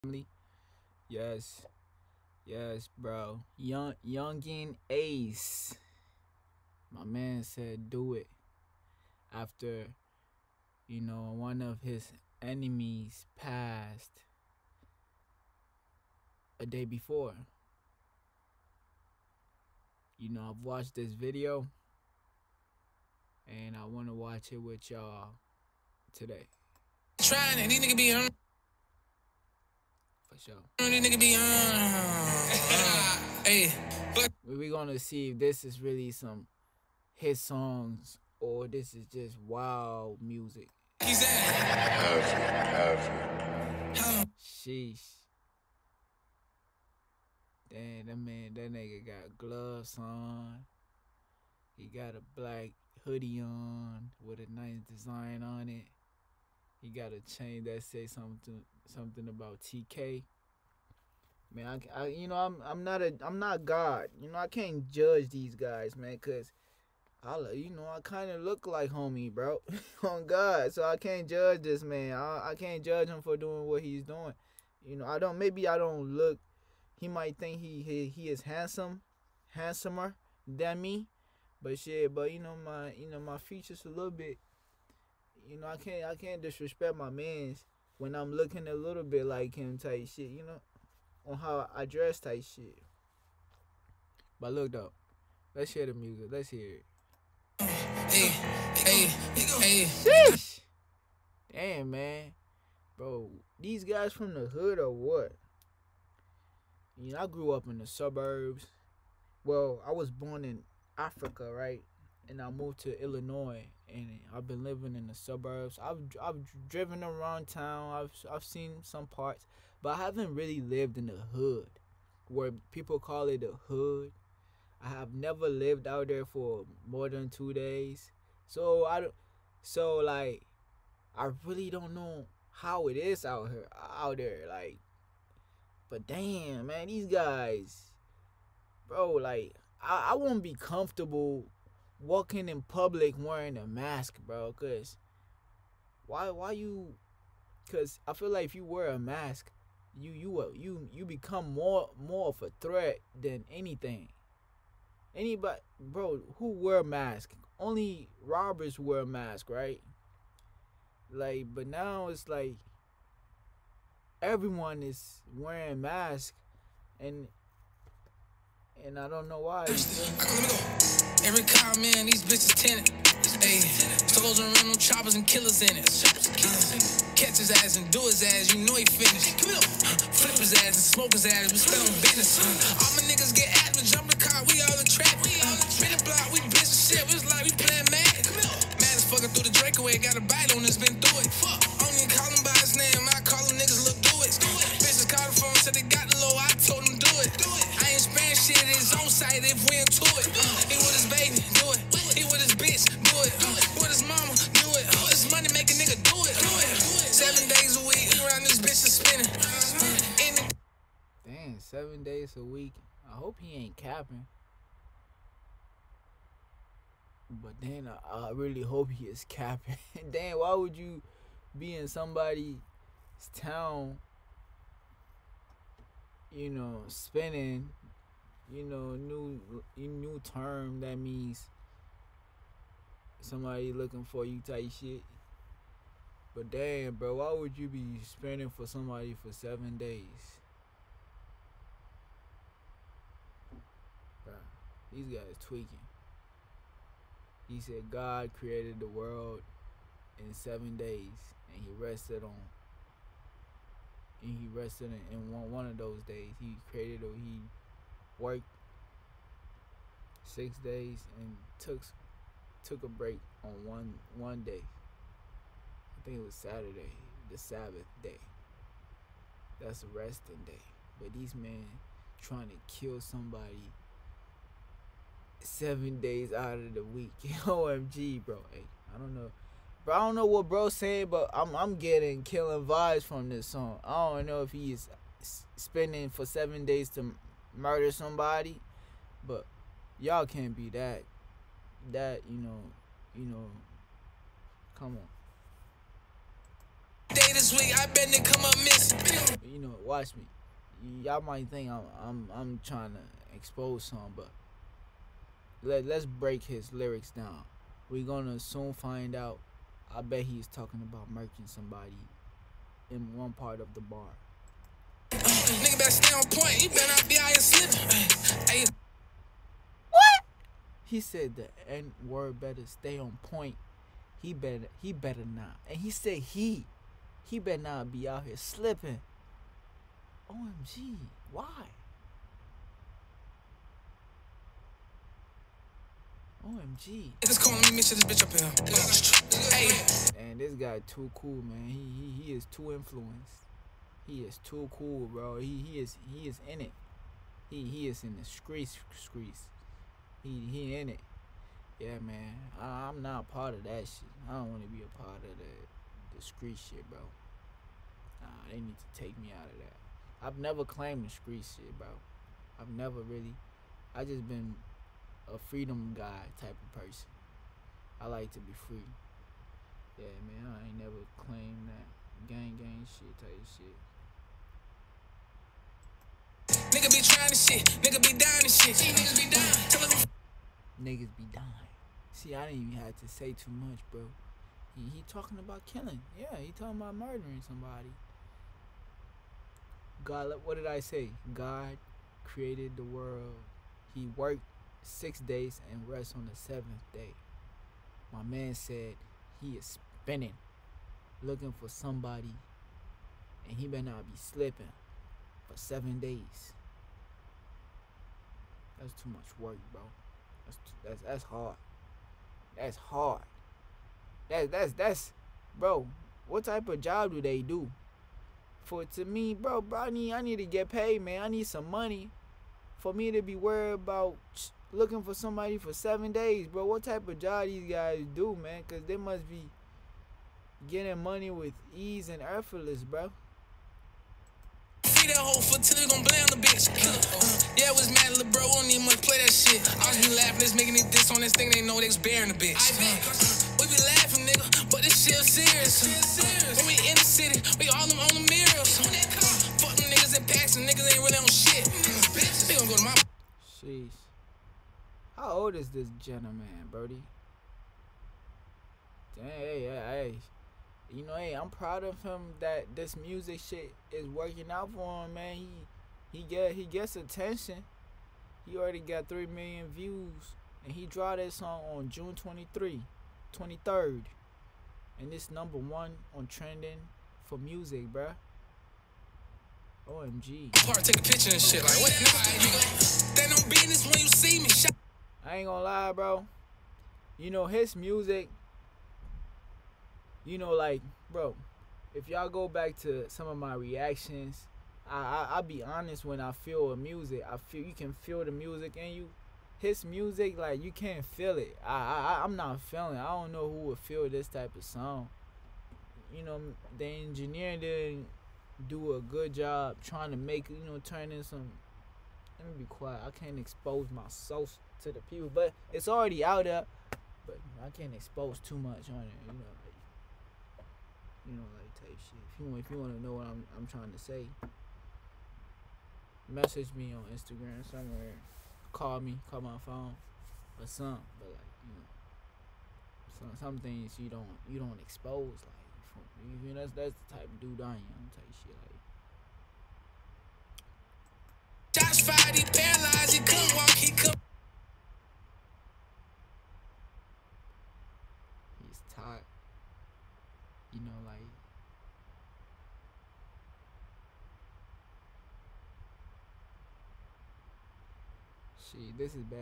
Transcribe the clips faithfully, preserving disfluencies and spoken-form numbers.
family. Yes, yes, bro. Young Youngin Ace. My man said do it after, you know, one of his enemies passed a day before. You know, I've watched this video and I want to watch it with y'all today. Trying it, these niggas be on. For sure. These niggas be on. Hey, but We're gonna see if this is really some hit songs or this is just wild music. he's at. Sheesh. Damn, that man, that nigga got gloves on. He got a black hoodie on with a nice design on it. He got a chain that says something something about T K. Man, I, I you know I'm I'm not a I'm not God. You know I can't judge these guys, man, cause I you know I kind of look like homie, bro, on God. So I can't judge this man. I I can't judge him for doing what he's doing. You know I don't maybe I don't look. He might think he he, he is handsome, handsomer than me, but shit. But you know my you know my features a little bit. You know I can't I can't disrespect my man's when I'm looking a little bit like him type shit. You know on how I dress type shit. But look though, let's hear the music. Let's hear it. Hey, hey, hey. Sheesh. Damn man, bro, these guys from the hood or what? You know, I grew up in the suburbs. Well, I was born in Africa, right? And I moved to Illinois, and I've been living in the suburbs. I've I've driven around town. I've I've seen some parts, but I haven't really lived in the hood, where people call it the hood. I have never lived out there for more than two days, so I don't. So like, I really don't know how it is out here, out there. Like, but damn, man, these guys, bro, like, I, I won't be comfortable walking in public wearing a mask, bro. Cause why, why you? Cause I feel like if you wear a mask, you you you you become more more of a threat than anything. Anybody, bro, who wear mask? Only robbers wear mask, right? Like, but now it's like everyone is wearing masks, and and I don't know why. You feel me? Let me go. Every car, man, these bitches tenant. Hey, stores and rental choppers and killers in it. Catch his ass and do his ass, you know he finished. Flip his ass and smoke his ass, we spell on business. All my niggas get at me, jump the car, we all in trap. Spin the block, we bitch and shit, it's like we playing mad. Mad as fucking through the Drake away, got a bite on this, been through it. Fuck, I don't even call him by his name, I call him niggas look do it. Bitches call the phone, said they got the low, I told them do it. I ain't sparing shit, it's on site if we into it. He with his baby, do it. He with his bitch, do it. With his mama, do it. This money make a nigga do it. Seven days a week, around this bitch is spinning. In the Damn, seven days a week. I hope he ain't capping. But then I, I really hope he is capping. Damn, why would you be in somebody's town, you know, spinning, you know, new new term that means somebody looking for you type shit. But damn, bro, why would you be spending for somebody for seven days? Bro, these guys tweaking. He said God created the world in seven days, and he rested on. And he rested in, in one one of those days. He created or he worked six days and took took a break on one one day. I think it was Saturday, the Sabbath day. That's a resting day. But these men trying to kill somebody seven days out of the week. O M G, bro. Hey, I don't know. Bro, I don't know what bro's saying, but I'm I'm getting killing vibes from this song. I don't know if he's spending for seven days to murder somebody, but y'all can't be that that, you know, you know, come on. Day this week, I bet they come up missing. You know, watch me. Y'all might think I'm I'm I'm trying to expose some, but let let's break his lyrics down. We're gonna soon find out. I bet he's talking about murking somebody in one part of the bar. Uh, nigga better stay on point. You better not be out here slipping. Hey. What? He said the N word better stay on point. He better he better not. And he said he he better not be out here slipping. O M G, why? O M G. Just calling me, shit this bitch up here. Hey. And this guy too cool, man. He he he is too influenced. He is too cool, bro. He he is he is in it. He he is in the streets streets. He he in it. Yeah, man. I, I'm not a part of that shit. I don't want to be a part of the the street shit, bro. Nah, they need to take me out of that. I've never claimed the street shit, bro. I've never really. I just been a freedom guy type of person. I like to be free. Yeah, man. I ain't never claimed that gang gang shit type of shit. Nigga be trying to shit. Nigga be down and shit. Niggas be down. Niggas be dying. See, I didn't even have to say too much, bro. He, he talking about killing. Yeah, he talking about murdering somebody. God, what did I say? God created the world. He worked six days and rest on the seventh day. My man said he is spinning, looking for somebody, and he better not be slipping for seven days. That's too much work, bro. That's that's that's hard. That's hard. That's that's that's, bro. What type of job do they do? For to me, bro, bro, I need I need to get paid, man. I need some money for me to be worried about looking for somebody for seven days, bro. What type of job these guys do, man? Cause they must be getting money with ease and effortless, bro. Free that whole foot till we gon' blame the bitch. Uh, yeah, it was mad little bro, won't even much play that shit. I was just laughing, this making it this on this thing, they know they was bearing the bitch. Uh, we be laughing, nigga, but this shit serious. When we in the city, we all them on the mirrors. Uh, fuck them niggas in packs and niggas ain't really on shit. Uh, they gon' go to my. Sheesh. How old is this gentleman, Brody? Dang, hey, hey, hey. You know, hey, I'm proud of him that this music shit is working out for him, man. He he get he gets attention. He already got three million views, and he dropped that song on June twenty-third, twenty-third, and it's number one on trending for music, bruh. O M G. Part take a picture and shit like what? That no business when you see me. I ain't gonna lie, bro. You know his music. You know, like, bro, if y'all go back to some of my reactions, I, I I'll be honest, when I feel a music, I feel you can feel the music in you. His music, like, you can't feel it. I I I'm not feeling it. I don't know who would feel this type of song. You know, the engineer didn't do a good job trying to make, you know, turn in some. Let me be quiet. I can't expose my sauce to the people, but it's already out there. But I can't expose too much on it, you know. You know, like type shit. If you if you want to know what I'm I'm trying to say, message me on Instagram somewhere. Call me, call my phone, or something. But like, you know, some some things you don't you don't expose. Like, you know, that's that's the type of dude I am. Type shit like. Shots fired, he paralyzed, he couldn't walk, he couldn't. He's tired. You know, like, shit, this is bad.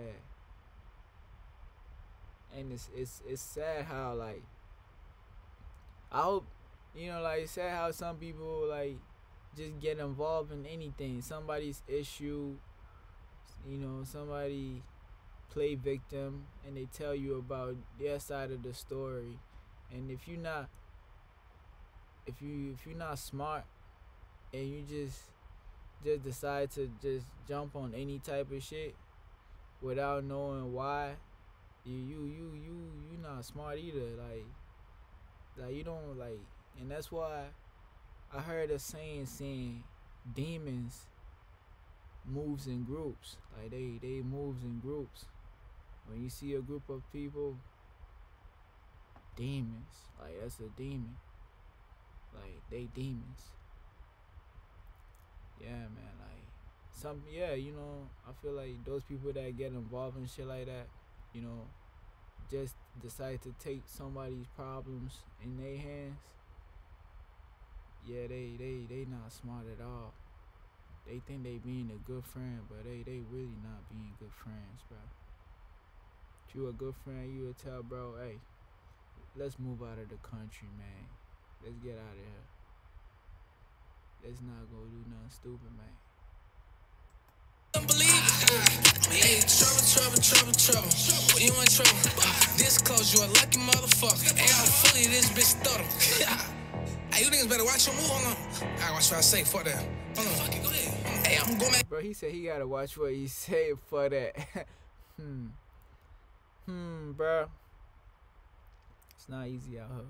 And it's it's it's sad how, like, I hope, you know, like, it's sad how some people, like, just get involved in anything. Somebody's issue, you know, somebody play victim and they tell you about their side of the story. And if you're not If you if you're not smart and you just just decide to just jump on any type of shit without knowing why, you you you you you not smart either. Like like you don't like And that's why I heard a saying saying demons moves in groups. Like they they moves in groups. When you see a group of people, demons. Like that's a demon. Like they demons. Yeah, man. Like some yeah, you know, I feel like those people that get involved in shit like that, you know, just decide to take somebody's problems in their hands. Yeah, they they they not smart at all. They think they being a good friend, but they they really not being good friends, bro. If you a good friend, you would tell bro, hey, let's move out of the country, man. Let's get out of here. Let's not go do nothing stupid, man. Hey, trouble, trouble, trouble, trouble. When you in trouble, this close, you a lucky motherfucker. Hey, I'm fully this bitch stutter. Hey, you niggas better watch your move. Hold on. I watch what I say. Fuck that. Hold on. Fuck it, go ahead. Hey, I'm going back. Bro, he said he gotta watch what he say for that. hmm. Hmm, bro. It's not easy out here.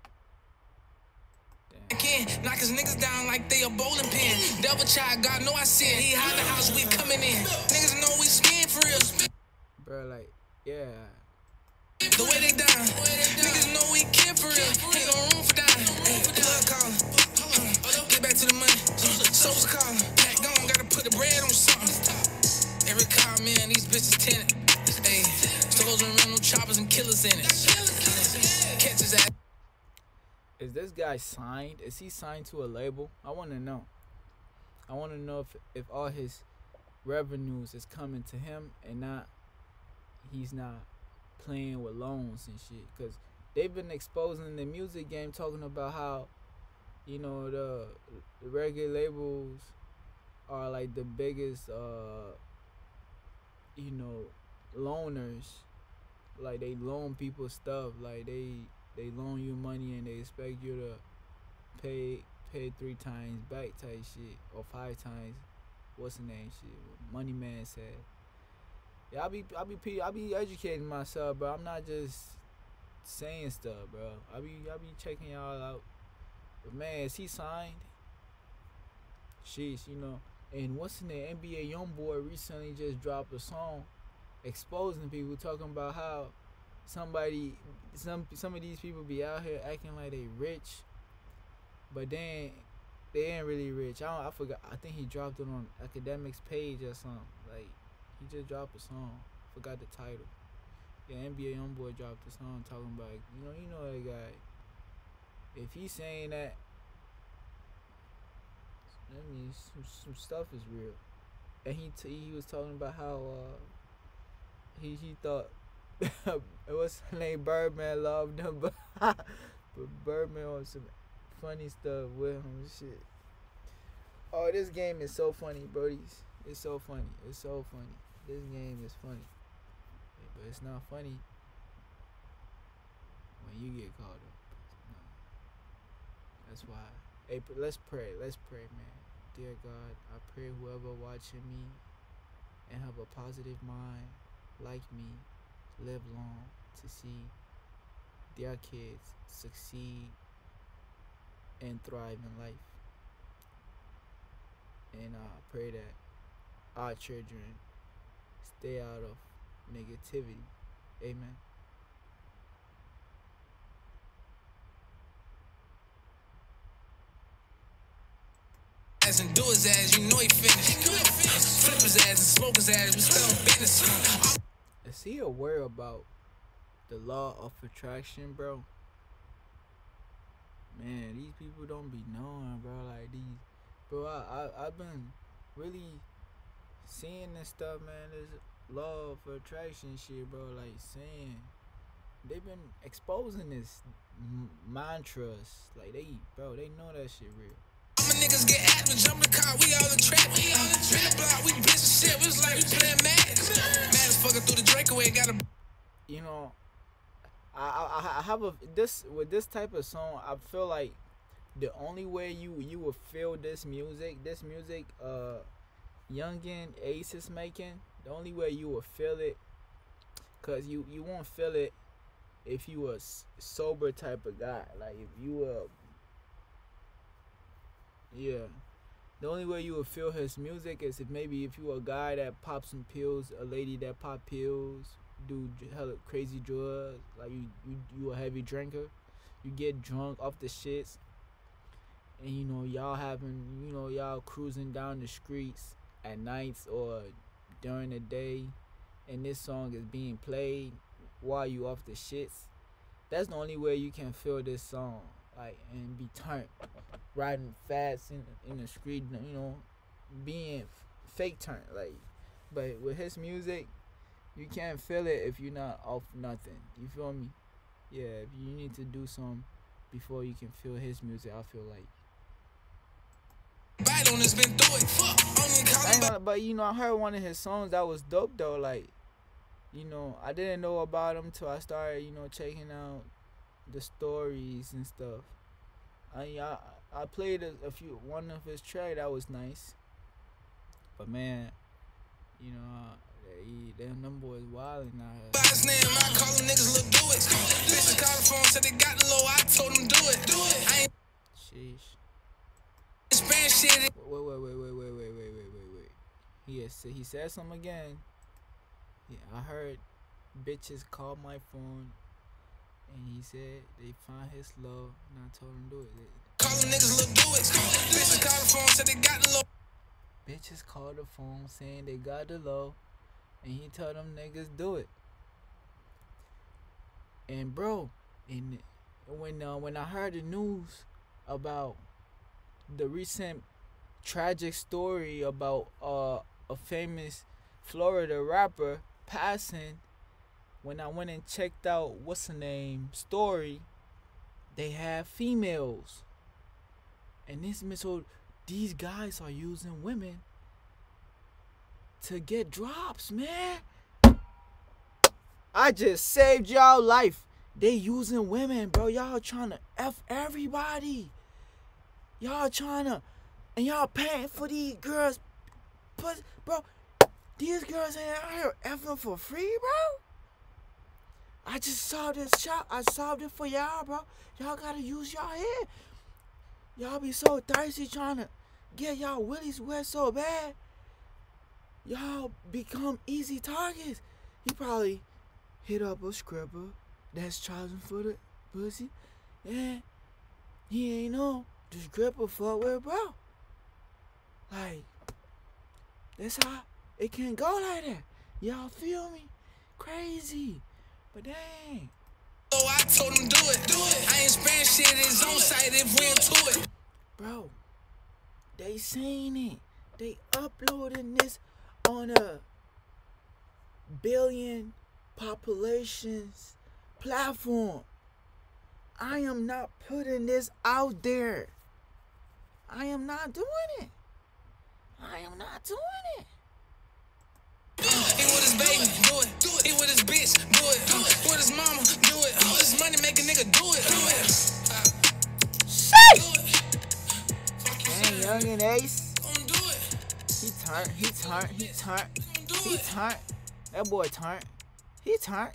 Again, knock his niggas down like they a bowling pin. Devil child, God know I sin. He hide the house, we coming in. Niggas know we skin for real. Bro, like, yeah. The way they die, niggas know we care for real. Ain't no room for dying. Blood calling. Get back to the money. Soul's calling. Pack gone, gotta put the bread on something. Every car, man, these bitches tenant. Hey, stoles and rental choppers and killers in it. Catch his ass. Is this guy signed? Is he signed to a label? I want to know. I want to know if if all his revenues is coming to him and not he's not playing with loans and shit. Cause they've been exposing the music game, talking about how, you know, the, the reggae labels are like the biggest, uh, you know, loaners. Like they loan people stuff. Like they. They loan you money and they expect you to pay pay three times back type shit or five times. What's the name shit? Money Man said. Yeah, I be I be I be educating myself, bro. I'm not just saying stuff, bro. I be I be checking y'all out. But man, is he signed? Sheesh, you know. And what's in the N B A YoungBoy recently just dropped a song exposing people, talking about how somebody, some some of these people be out here acting like they rich, but then they ain't really rich. I don't, I forgot. I think he dropped it on Academics page or something. Like he just dropped a song. Forgot the title. Yeah, N B A YoungBoy dropped a song talking about, you know, you know that guy. If he's saying that, that means some, some stuff is real. And he t- he was talking about how uh he he thought. What's her name? Birdman loved him, but, but Birdman on some funny stuff with him and shit. Oh, this game is so funny, brodies. It's so funny. It's so funny. This game is funny, but it's not funny when you get caught up. No. That's why. Hey, let's pray. Let's pray, man. Dear God, I pray whoever watching me and have a positive mind like me live long to see their kids succeed and thrive in life. And I uh, pray that our children stay out of negativity. Amen. And do his ass, you know he finished. Flip his ass and smoke his ass, we still on business. Is he aware about the law of attraction, bro? Man, these people don't be knowing, bro. Like these, bro. I, I I've been really seeing this stuff, man. This law of attraction shit, bro. Like saying they've been exposing this m- mantras. Like they, bro, they know that shit real. My niggas get at me, jump the car, we all in trap. We all in trap. The block, we bitch shit. We was like we playing mad. Mad as fucking through the Drake away, got a. You know, I, I I have a this with this type of song. I feel like the only way you you will feel this music, this music, uh, Youngin Ace is making. The only way you will feel it, cause you you won't feel it if you a sober type of guy. Like if you a Yeah. The only way you would feel his music is if maybe if you a guy that pops some pills, a lady that pop pills, do hella crazy drugs, like you you you a heavy drinker, you get drunk off the shits, and you know y'all having you know y'all cruising down the streets at nights or during the day, and this song is being played while you off the shits. That's the only way you can feel this song, like and be turned, riding fast in in the street, you know, being fake turned, like. But with his music, you can't feel it if you're not off nothing. You feel me? Yeah, if you need to do something before you can feel his music, I feel like. Bite on has been through it. Fuck, only I calling ain't gonna, but you know, I heard one of his songs that was dope though. Like, you know, I didn't know about him till I started, you know, checking out the stories and stuff. I I, I played a, a few one of his track that was nice, but man, you know, uh, they, them them boys wildin' out here. Last name, I call them niggas look do it. Bitches called the phone, said they got the low. I told them do it. Do it. I ain't Sheesh. span shit. Wait, wait, wait, wait, wait, wait, wait, wait, wait, wait. He has, he said something again. Yeah, I heard bitches called my phone, and he said they found his love, and I told him do it. Call them niggas look do it. Bitches called the phone, said they got the low. Bitches called the phone saying they got the low, and he told them niggas do it. And bro, and when uh, when I heard the news about the recent tragic story about uh, a famous Florida rapper passing, when I went and checked out what's the name story, they have females, and this so these guys are using women to get drops, man. I just saved y'all life. They using women, bro. Y'all trying to F everybody. Y'all trying to, and y'all paying for these girls. But, bro, these girls ain't out here effing for free, bro. I just solved this shop. I solved it for y'all, bro. Y'all gotta use y'all head. Y'all be so thirsty trying to get y'all willies wet so bad. Y'all become easy targets. He probably hit up a stripper that's charging for the pussy, and he ain't know the stripper fuck with bro. Like, that's how it can go like that. Y'all feel me? Crazy. But dang. Oh, I told him do it. Do it. I ain't span shit at his own site if we into it. Bro, they seen it. They uploading this on a billion populations platform. I am not putting this out there. I am not doing it. I am not doing it. He with his baby, do it. Do it. He with his bitch, do it. Do it. With his mama, do it. All this money make a nigga do it. Do it. Shit! Dang, Young and Ace. Gonna do it. He turned, he turned, he turned. He turned. That boy turned. He turned.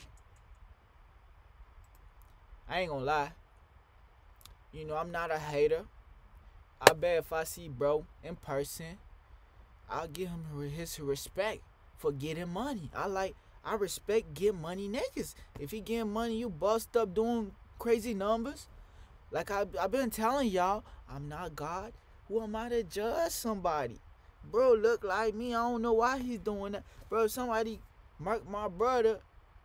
I ain't gonna lie. You know, I'm not a hater. I bet if I see bro in person, I'll give him his respect for getting money. I like, I respect get money niggas. If he getting money, you bust up doing crazy numbers. Like I, I've been telling y'all, I'm not God. Who am I to judge somebody? Bro, look like me. I don't know why he's doing that. Bro, somebody mark my brother.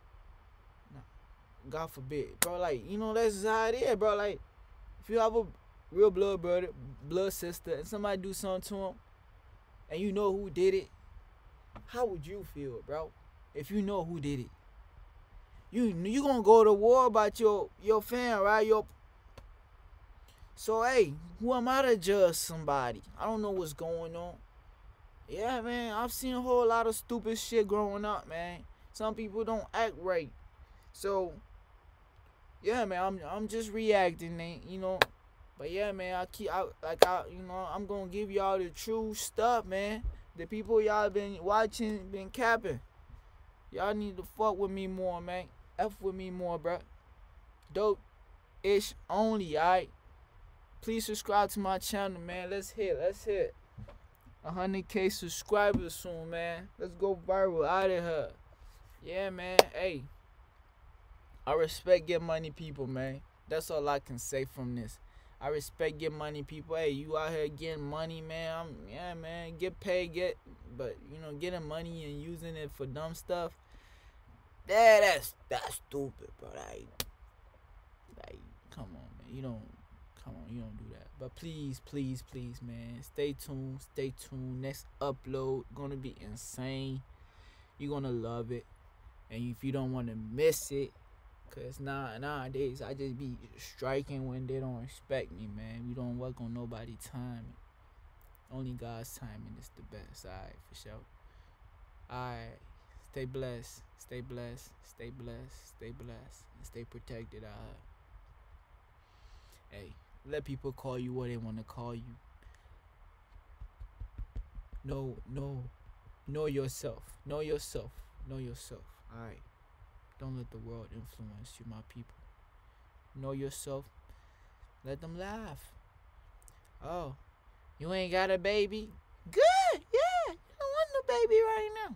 God forbid. Bro, like, you know, that's how it is, bro. Like, if you have a real blood brother, blood sister, and somebody do something to him, and you know who did it, how would you feel, bro? If you know who did it. You you gonna go to war about your, your fan, right? Your So, hey, who am I to judge somebody? I don't know what's going on. Yeah, man, I've seen a whole lot of stupid shit growing up, man. Some people don't act right. So, yeah, man, I'm I'm just reacting, man, you know. But yeah, man, I keep I like I you know, I'm gonna give y'all the true stuff, man. The people y'all been watching been capping. Y'all need to fuck with me more, man. F with me more, bro. Dope ish only, alright? please subscribe to my channel, man. Let's hit, let's hit one hundred K subscribers soon, man. Let's go viral out of here. Yeah, man. Hey, I respect Get Money people, man. That's all I can say from this. I respect Get Money people. Hey, you out here getting money, man. I'm, yeah, man. Get paid, get, but you know, getting money and using it for dumb stuff. Yeah, that's that's stupid, bro. Like, like, come on, man. You don't, come on, you don't do that. But please, please, please, man, stay tuned, stay tuned. Next upload gonna be insane. You're gonna love it, and if you don't want to miss it, cause nah, nowadays I just be striking when they don't respect me, man. We don't work on nobody's timing. Only God's timing is the best. Alright, for sure. Alright, stay blessed, stay blessed, stay blessed, stay blessed, and stay protected out here. Hey, let people call you what they want to call you. No, no, know yourself. Know yourself. Know yourself. Alright. Don't let the world influence you, my people. Know yourself. Let them laugh. Oh, you ain't got a baby? Good, yeah. You don't want no baby right now.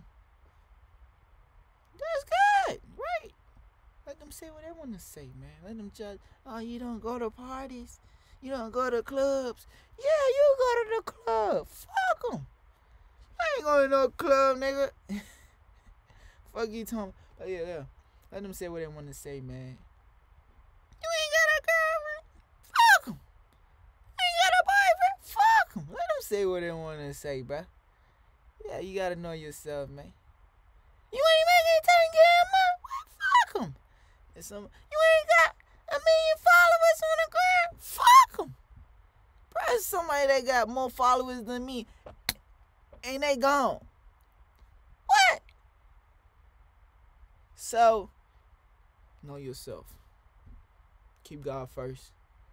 That's good, right? Let them say what they want to say, man. Let them judge. Oh, you don't go to parties. You don't go to clubs. Yeah, you go to the club. Fuck them. I ain't going to no club, nigga. Fuck you, Tom. Oh, yeah, yeah. Let them say what they want to say, man. You ain't got a girlfriend? Fuck them. You ain't got a boyfriend? Fuck them. Let them say what they want to say, bruh. Yeah, you got to know yourself, man. You ain't making ten K a month? Well, fuck them. And some, you ain't got a million followers on the gram? Fuck them. Bruh, somebody that got more followers than me, and they gone. What? So, know yourself. Keep God first.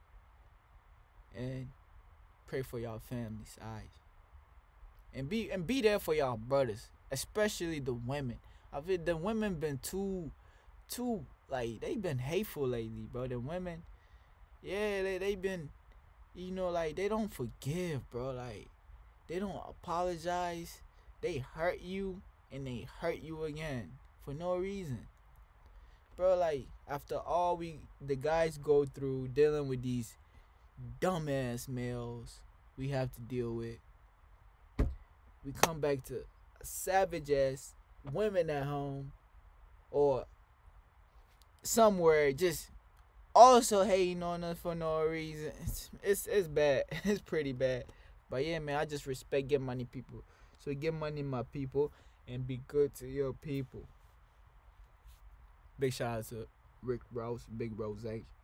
And pray for y'all families, alright? And be and be there for y'all brothers, especially the women. I feel the women been too, too, like, they been hateful lately, bro. The women, yeah, they, they been, you know, like, they don't forgive, bro. Like, they don't apologize. They hurt you, and they hurt you again for no reason. Bro, like, after all we, the guys go through dealing with these dumbass males we have to deal with, we come back to savage ass women at home or somewhere just also hating on us for no reason. It's, it's, it's bad. It's pretty bad. But yeah, man, I just respect Get Money people. So get money, my people, and be good to your people. Big shout out to Rick Ross, Big Rose.